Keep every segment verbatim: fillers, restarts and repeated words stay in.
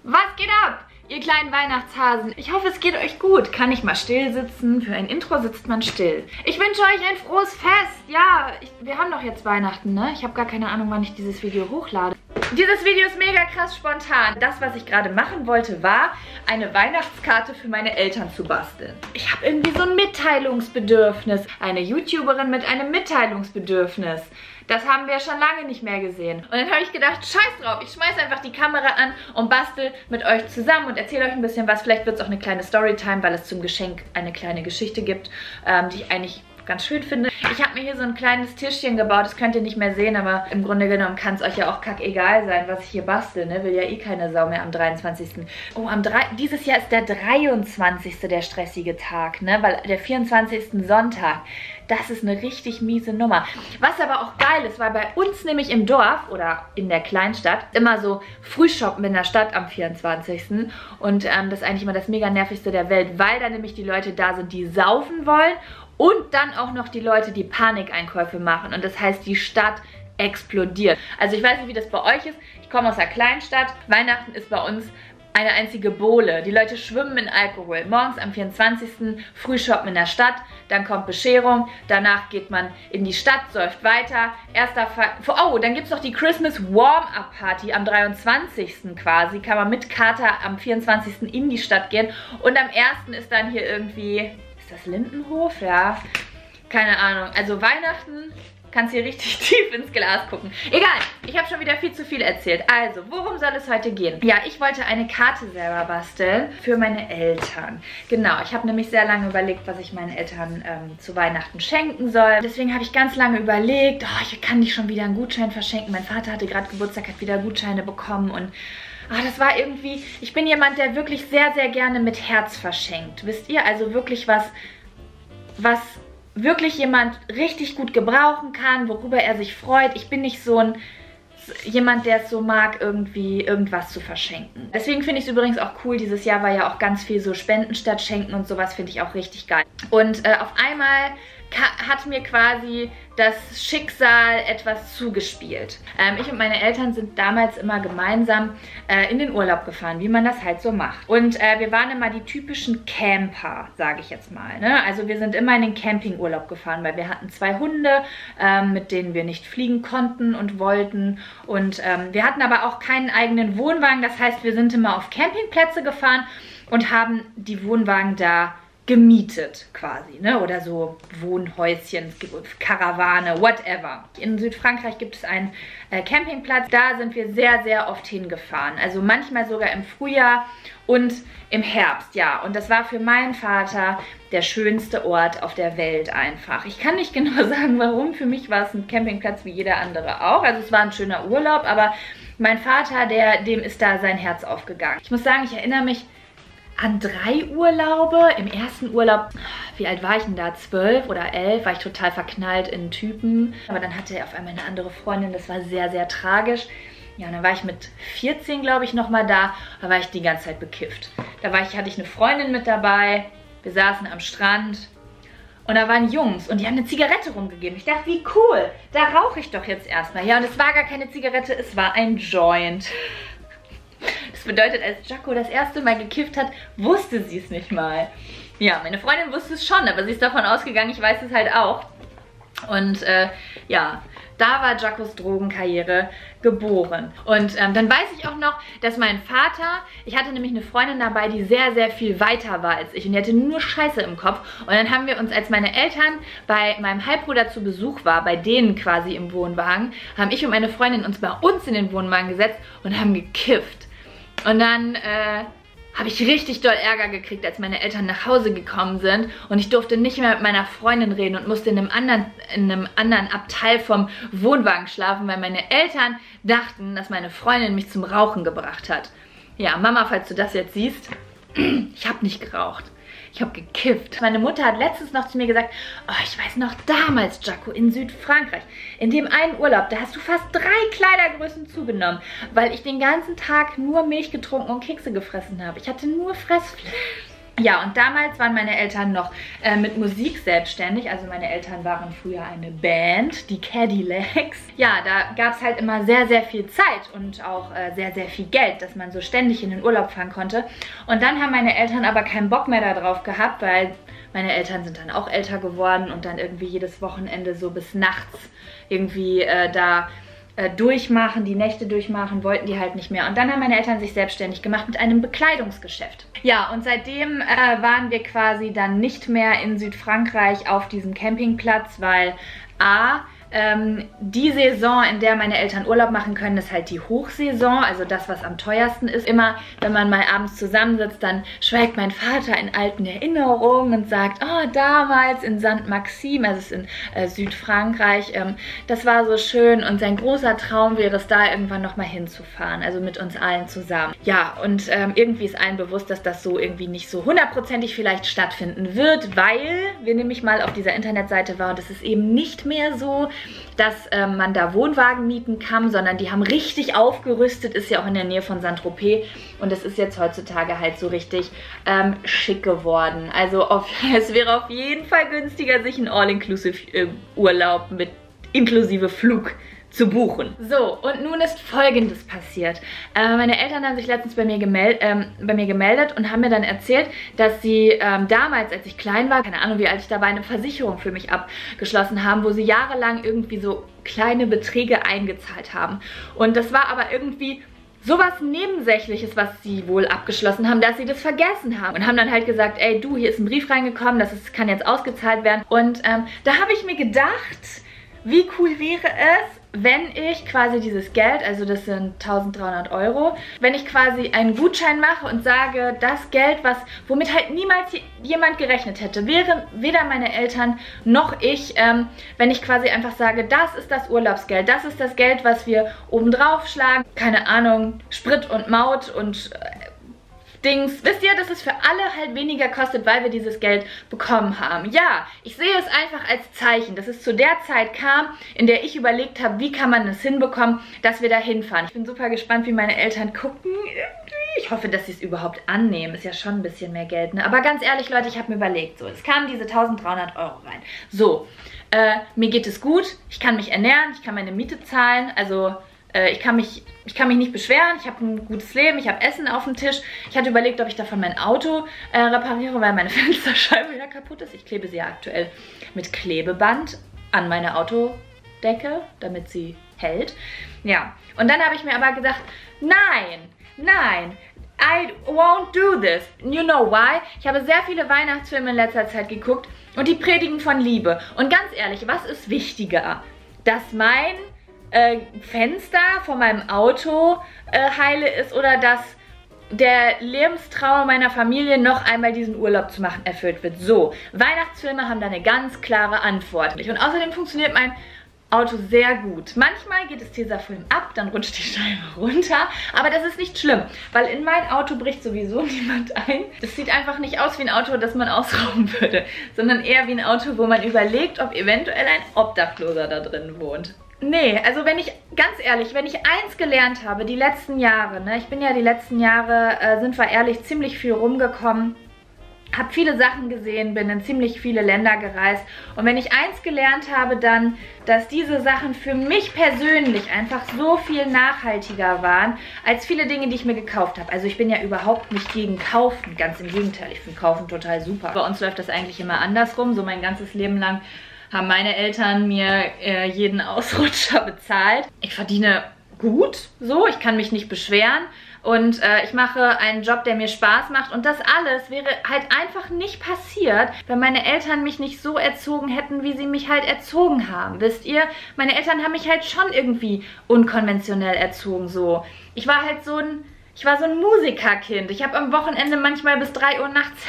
Was geht ab, ihr kleinen Weihnachtshasen? Ich hoffe, es geht euch gut. Kann ich mal still sitzen? Für ein Intro sitzt man still. Ich wünsche euch ein frohes Fest. Ja, ich, wir haben doch jetzt Weihnachten, ne? Ich habe gar keine Ahnung, wann ich dieses Video hochlade. Dieses Video ist mega krass spontan. Das, was ich gerade machen wollte, war, eine Weihnachtskarte für meine Eltern zu basteln. Ich habe irgendwie so ein Mitteilungsbedürfnis. Eine YouTuberin mit einem Mitteilungsbedürfnis. Das haben wir schon lange nicht mehr gesehen. Und dann habe ich gedacht, scheiß drauf, ich schmeiße einfach die Kamera an und bastel mit euch zusammen und erzähle euch ein bisschen was. Vielleicht wird es auch eine kleine Storytime, weil es zum Geschenk eine kleine Geschichte gibt, ähm, die ich eigentlich ganz schön finde. Ich habe mir hier so ein kleines Tischchen gebaut, das könnt ihr nicht mehr sehen, aber im Grunde genommen kann es euch ja auch kackegal sein, was ich hier bastel, ne? Will ja eh keine Sau mehr am dreiundzwanzigsten Oh, am drei dieses Jahr ist der dreiundzwanzigste der stressige Tag, ne? Weil der vierundzwanzigste Sonntag, das ist eine richtig miese Nummer. Was aber auch geil ist, weil bei uns nämlich im Dorf oder in der Kleinstadt immer so Frühshoppen in der Stadt am vierundzwanzigsten Und ähm, das ist eigentlich immer das mega nervigste der Welt, weil da nämlich die Leute da sind, die saufen wollen. Und dann auch noch die Leute, die Panikeinkäufe machen. Und das heißt, die Stadt explodiert. Also ich weiß nicht, wie das bei euch ist. Ich komme aus einer Kleinstadt. Weihnachten ist bei uns eine einzige Bowle. Die Leute schwimmen in Alkohol. Morgens am vierundzwanzigsten Frühshoppen in der Stadt. Dann kommt Bescherung. Danach geht man in die Stadt, säuft weiter. Erster Fall. Oh, dann gibt es noch die Christmas Warm-Up Party am dreiundzwanzigsten quasi. Kann man mit Kater am vierundzwanzigsten in die Stadt gehen. Und am ersten ist dann hier irgendwie... das Lindenhof? Ja, keine Ahnung. Also Weihnachten kannst hier richtig tief ins Glas gucken. Egal, ich habe schon wieder viel zu viel erzählt. Also, worum soll es heute gehen? Ja, ich wollte eine Karte selber basteln für meine Eltern. Genau, ich habe nämlich sehr lange überlegt, was ich meinen Eltern ähm, zu Weihnachten schenken soll. Deswegen habe ich ganz lange überlegt, oh, ich kann nicht schon wieder einen Gutschein verschenken. Mein Vater hatte gerade Geburtstag, hat wieder Gutscheine bekommen und ah, das war irgendwie, ich bin jemand, der wirklich sehr, sehr gerne mit Herz verschenkt. Wisst ihr? Also wirklich was, was wirklich jemand richtig gut gebrauchen kann, worüber er sich freut. Ich bin nicht so ein jemand, der es so mag, irgendwie irgendwas zu verschenken. Deswegen finde ich es übrigens auch cool. Dieses Jahr war ja auch ganz viel so Spenden statt Schenken und sowas, finde ich auch richtig geil. Und äh, auf einmal hat mir quasi das Schicksal etwas zugespielt. Ähm, ich und meine Eltern sind damals immer gemeinsam äh, in den Urlaub gefahren, wie man das halt so macht. Und äh, wir waren immer die typischen Camper, sage ich jetzt mal. Ne? Also wir sind immer in den Campingurlaub gefahren, weil wir hatten zwei Hunde, ähm, mit denen wir nicht fliegen konnten und wollten. Und ähm, wir hatten aber auch keinen eigenen Wohnwagen. Das heißt, wir sind immer auf Campingplätze gefahren und haben die Wohnwagen da gemietet quasi, ne? Oder so Wohnhäuschen, Karawane, whatever. In Südfrankreich gibt es einen äh, Campingplatz. Da sind wir sehr, sehr oft hingefahren. Also manchmal sogar im Frühjahr und im Herbst, ja. Und das war für meinen Vater der schönste Ort auf der Welt einfach. Ich kann nicht genau sagen, warum. Für mich war es ein Campingplatz wie jeder andere auch. Also es war ein schöner Urlaub, aber mein Vater, der, dem ist da sein Herz aufgegangen. Ich muss sagen, ich erinnere mich an drei Urlaube. Im ersten Urlaub, wie alt war ich denn da? Zwölf oder elf, war ich total verknallt in einen Typen. Aber dann hatte er auf einmal eine andere Freundin, das war sehr, sehr tragisch. Ja, und dann war ich mit vierzehn, glaube ich, nochmal da. Da war ich die ganze Zeit bekifft. Da war ich, hatte ich eine Freundin mit dabei. Wir saßen am Strand. Und da waren Jungs und die haben eine Zigarette rumgegeben. Ich dachte, wie cool, da rauche ich doch jetzt erstmal. Ja, und es war gar keine Zigarette, es war ein Joint. Das bedeutet, als Jaco das erste Mal gekifft hat, wusste sie es nicht mal. Ja, meine Freundin wusste es schon, aber sie ist davon ausgegangen, ich weiß es halt auch. Und äh, ja, da war Jacos Drogenkarriere geboren. Und ähm, dann weiß ich auch noch, dass mein Vater, ich hatte nämlich eine Freundin dabei, die sehr, sehr viel weiter war als ich. Und die hatte nur Scheiße im Kopf. Und dann haben wir uns, als meine Eltern bei meinem Halbbruder zu Besuch war, bei denen quasi im Wohnwagen, haben ich und meine Freundin uns bei uns in den Wohnwagen gesetzt und haben gekifft. Und dann äh, habe ich richtig doll Ärger gekriegt, als meine Eltern nach Hause gekommen sind. Und ich durfte nicht mehr mit meiner Freundin reden und musste in einem anderen, in einem anderen Abteil vom Wohnwagen schlafen, weil meine Eltern dachten, dass meine Freundin mich zum Rauchen gebracht hat. Ja, Mama, falls du das jetzt siehst, ich habe nicht geraucht. Ich habe gekifft. Meine Mutter hat letztens noch zu mir gesagt, oh, ich weiß noch damals, Jaco, in Südfrankreich, in dem einen Urlaub, da hast du fast drei Kleidergrößen zugenommen, weil ich den ganzen Tag nur Milch getrunken und Kekse gefressen habe. Ich hatte nur Fressflash. Ja, und damals waren meine Eltern noch äh, mit Musik selbstständig. Also meine Eltern waren früher eine Band, die Cadillacs. Ja, da gab es halt immer sehr, sehr viel Zeit und auch äh, sehr, sehr viel Geld, dass man so ständig in den Urlaub fahren konnte. Und dann haben meine Eltern aber keinen Bock mehr darauf gehabt, weil meine Eltern sind dann auch älter geworden und dann irgendwie jedes Wochenende so bis nachts irgendwie äh, da durchmachen, die Nächte durchmachen, wollten die halt nicht mehr. Und dann haben meine Eltern sich selbstständig gemacht mit einem Bekleidungsgeschäft. Ja, und seitdem äh, waren wir quasi dann nicht mehr in Südfrankreich auf diesem Campingplatz, weil a, ähm, die Saison, in der meine Eltern Urlaub machen können, ist halt die Hochsaison, also das, was am teuersten ist. Immer, wenn man mal abends zusammensitzt, dann schwelgt mein Vater in alten Erinnerungen und sagt, oh, damals in Saint Maxime, also es ist in äh, Südfrankreich, ähm, das war so schön und sein großer Traum wäre es, da irgendwann nochmal hinzufahren, also mit uns allen zusammen. Ja, und ähm, irgendwie ist allen bewusst, dass das so irgendwie nicht so hundertprozentig vielleicht stattfinden wird, weil wir nämlich mal auf dieser Internetseite waren und es ist eben nicht mehr so, dass ähm, man da Wohnwagen mieten kann, sondern die haben richtig aufgerüstet, ist ja auch in der Nähe von Saint-Tropez und es ist jetzt heutzutage halt so richtig ähm, schick geworden. Also auf, es wäre auf jeden Fall günstiger, sich einen All-Inclusive-Urlaub mit inklusive Flug zu buchen. So, und nun ist Folgendes passiert. Äh, meine Eltern haben sich letztens bei mir, gemel ähm, bei mir gemeldet und haben mir dann erzählt, dass sie ähm, damals, als ich klein war, keine Ahnung wie alt ich da war, eine Versicherung für mich abgeschlossen haben, wo sie jahrelang irgendwie so kleine Beträge eingezahlt haben. Und das war aber irgendwie sowas Nebensächliches, was sie wohl abgeschlossen haben, dass sie das vergessen haben. Und haben dann halt gesagt, ey du, hier ist ein Brief reingekommen, das ist, kann jetzt ausgezahlt werden. Und ähm, da habe ich mir gedacht, wie cool wäre es, wenn ich quasi dieses Geld, also das sind eintausenddreihundert Euro, wenn ich quasi einen Gutschein mache und sage, das Geld, was womit halt niemals jemand gerechnet hätte, wäre weder meine Eltern noch ich, ähm, wenn ich quasi einfach sage, das ist das Urlaubsgeld, das ist das Geld, was wir obendrauf schlagen, keine Ahnung, Sprit und Maut und äh, Dings. Wisst ihr, dass es für alle halt weniger kostet, weil wir dieses Geld bekommen haben. Ja, ich sehe es einfach als Zeichen, dass es zu der Zeit kam, in der ich überlegt habe, wie kann man es hinbekommen, dass wir da hinfahren. Ich bin super gespannt, wie meine Eltern gucken. Ich hoffe, dass sie es überhaupt annehmen. Ist ja schon ein bisschen mehr Geld, ne? Aber ganz ehrlich, Leute, ich habe mir überlegt, so, es kamen diese eintausenddreihundert Euro rein. So, äh, mir geht es gut, ich kann mich ernähren, ich kann meine Miete zahlen, also Ich kann, mich, ich kann mich nicht beschweren, ich habe ein gutes Leben, ich habe Essen auf dem Tisch. Ich hatte überlegt, ob ich davon mein Auto äh, repariere, weil meine Fensterscheibe wieder kaputt ist. Ich klebe sie ja aktuell mit Klebeband an meine Autodecke, damit sie hält. Ja, und dann habe ich mir aber gesagt, nein, nein, I won't do this. You know why? Ich habe sehr viele Weihnachtsfilme in letzter Zeit geguckt und die predigen von Liebe. Und ganz ehrlich, was ist wichtiger? Dass mein Äh, Fenster von meinem Auto äh, heile ist oder dass der Lebenstraum meiner Familie noch einmal diesen Urlaub zu machen erfüllt wird. So, Weihnachtsfilme haben da eine ganz klare Antwort. Und außerdem funktioniert mein Auto sehr gut. Manchmal geht es Tesafilm ab, dann rutscht die Scheibe runter, aber das ist nicht schlimm, weil in mein Auto bricht sowieso niemand ein. Das sieht einfach nicht aus wie ein Auto, das man ausrauben würde, sondern eher wie ein Auto, wo man überlegt, ob eventuell ein Obdachloser da drin wohnt. Nee, also wenn ich, ganz ehrlich, wenn ich eins gelernt habe, die letzten Jahre, ne, ich bin ja die letzten Jahre, äh, sind wir ehrlich, ziemlich viel rumgekommen, habe viele Sachen gesehen, bin in ziemlich viele Länder gereist und wenn ich eins gelernt habe, dann, dass diese Sachen für mich persönlich einfach so viel nachhaltiger waren, als viele Dinge, die ich mir gekauft habe. Also ich bin ja überhaupt nicht gegen Kaufen, ganz im Gegenteil, ich finde Kaufen total super. Bei uns läuft das eigentlich immer andersrum, so mein ganzes Leben lang haben meine Eltern mir äh, jeden Ausrutscher bezahlt. Ich verdiene gut, so, ich kann mich nicht beschweren und äh, ich mache einen Job, der mir Spaß macht und das alles wäre halt einfach nicht passiert, wenn meine Eltern mich nicht so erzogen hätten, wie sie mich halt erzogen haben. Wisst ihr, meine Eltern haben mich halt schon irgendwie unkonventionell erzogen, so. Ich war halt so ein, ich war so ein Musikerkind. Ich habe am Wochenende manchmal bis drei Uhr nachts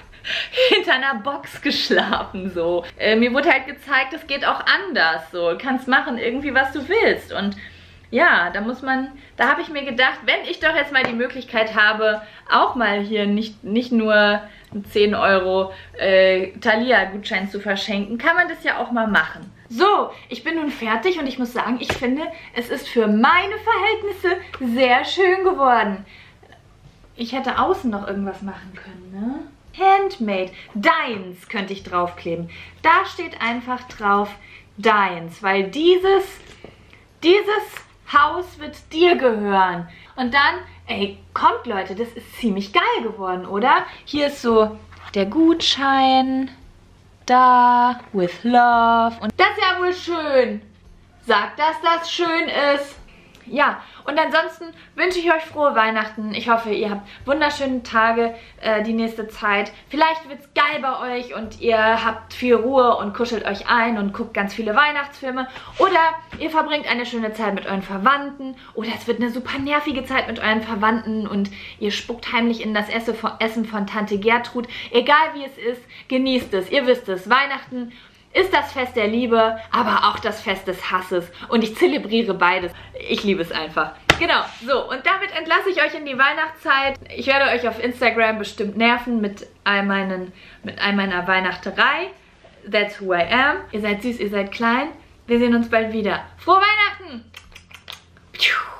hinter einer Box geschlafen, so. Äh, mir wurde halt gezeigt, es geht auch anders, so. Du kannst machen irgendwie, was du willst. Und ja, da muss man, da habe ich mir gedacht, wenn ich doch jetzt mal die Möglichkeit habe, auch mal hier nicht, nicht nur zehn Euro äh, Thalia-Gutschein zu verschenken, kann man das ja auch mal machen. So, ich bin nun fertig und ich muss sagen, ich finde, es ist für meine Verhältnisse sehr schön geworden. Ich hätte außen noch irgendwas machen können, ne? Handmade. Deins könnte ich draufkleben. Da steht einfach drauf deins, weil dieses, dieses Haus wird dir gehören. Und dann, ey, kommt Leute, das ist ziemlich geil geworden, oder? Hier ist so der Gutschein. Da, with love. Und das ist ja wohl schön. Sagt, dass das schön ist. Ja, und ansonsten wünsche ich euch frohe Weihnachten. Ich hoffe, ihr habt wunderschöne Tage äh, die nächste Zeit. Vielleicht wird es geil bei euch und ihr habt viel Ruhe und kuschelt euch ein und guckt ganz viele Weihnachtsfilme. Oder ihr verbringt eine schöne Zeit mit euren Verwandten. Oder es wird eine super nervige Zeit mit euren Verwandten und ihr spuckt heimlich in das Essen von Tante Gertrud. Egal wie es ist, genießt es. Ihr wisst es, Weihnachten ist das Fest der Liebe, aber auch das Fest des Hasses. Und ich zelebriere beides. Ich liebe es einfach. Genau, so. Und damit entlasse ich euch in die Weihnachtszeit. Ich werde euch auf Instagram bestimmt nerven mit all, meinen, mit all meiner Weihnachterei. That's who I am. Ihr seid süß, ihr seid klein. Wir sehen uns bald wieder. Frohe Weihnachten!